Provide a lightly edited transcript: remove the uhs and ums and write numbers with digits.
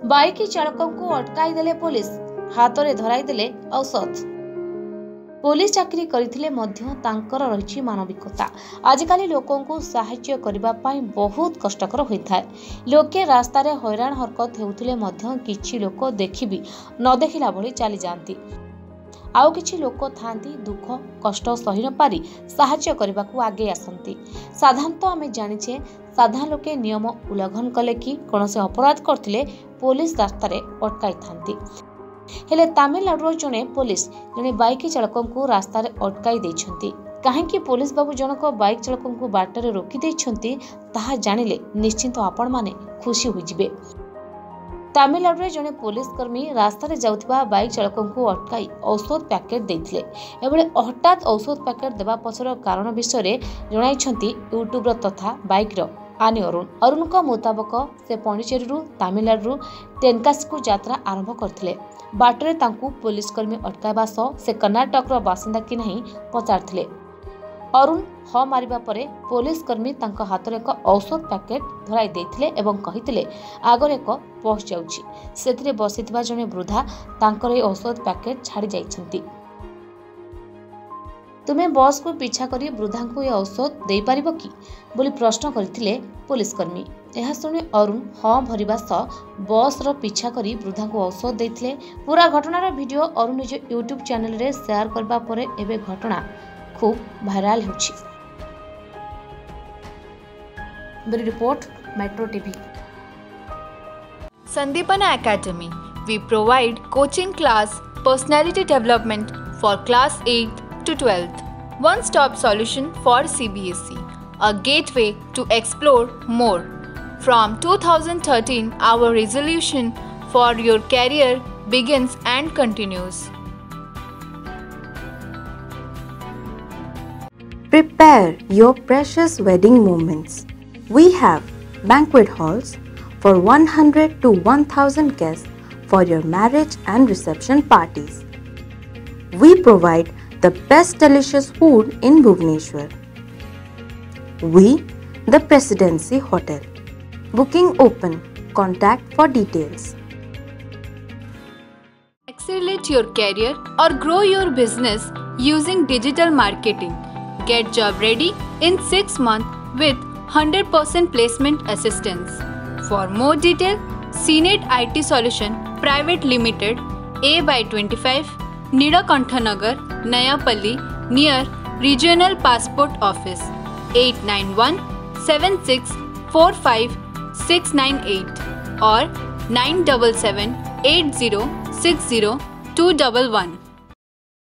Bike चालकों को अटकाई देले पुलिस, हाथ में धराई देले औषध। पुलिस चाकरी करथिले मध्य तांकर रहिछि मानविकता। आजिकाली लोकों को सहाय्य करबा पई बहुत कष्टकर होइथाय। लोके रास्ता रे हैरान हरकत हेउथिले मध्य किछि लोक देखिबी न देखिला भली चली जांती। आउ किछि लोक थांती दुख कष्ट सही न पारी सहाय्य करबाकू आगे आसंती। साधारणतः आमे जानिछे साधारण लोके नियम उल्लंघन कले कि कोनसे अपराध करथिले पुलिस रास्ता रे अटकाई थांती। हेले तमिलनाडुर जने पुलिस जने बाइक चालकों को रास्ता रे अटकाई दैछंती। काहेकि पुलिस बाबू जनक बाइक चालकों को बाटरे रोकी दैछंती ताहा जानिले निश्चिंत आपण माने खुशी होई जिवे। तमिलनाडु रे जने पुलिस कर्मी रास्ता रे जाउथिबा बाइक चालकों को अटकाई औषध पैकेट दैथिले। एबेले हठात औषध पैकेट देबा पछर कारण विषय रे जणाइछंती यूट्यूब तथा बाइक रो आनी अरुण को मुताबक से पौंडीचेरी तमिलनाडु तेनकासी को यात्रा आरंभ करथिले। बाटरे तांकू पुलिस कर्मी अटकाइबा सह से कर्नाटक रो बासिंदा कि नहीं पचारथिले। अरुण ह मारिबा परे पुलिस कर्मी तांका हाथ रे एक औषध पैकेट धराई देथिले एवं कहिथिले आगर एक बस जाउछि, सेथिरे बसिथिबा जने वृद्धा तांकर ए औषध पैकेट छाड़ी जाइछंती। तुमे बस को पीछा करी वृद्धा को ए औषध दे पारिबो कि बोली प्रश्न करथिले पुलिस कर्मी। यह सुनी अरुण हाँ भरिबा सह बस रो पीछा करी वृद्धा को औषध देथिले। पूरा घटनार वीडियो अरुण निज यूट्यूब चैनल रे शेयर करबा परे एबे घटना खूब भाइराल होछि। Bureau report metro TV. Sandipana Academy. We provide coaching class, personality development for class 8th to 12th. One-stop solution for CBSE. A gateway to explore more. From 2013, our resolution for your career begins and continues. Prepare your precious wedding moments. We have banquet halls for 100 to 1000 guests for your marriage and reception parties. We provide the best delicious food in Bhubaneswar. We, the Presidency Hotel. Booking open. Contact for details. Accelerate your career or grow your business using digital marketing. Get job ready in 6 months with 100% placement assistance. For more detail, CNET IT Solution Private Limited, A by 25, Nidakantanagar, Nayapalli, near Regional Passport Office, 891 7645 698 or 977 8060 211.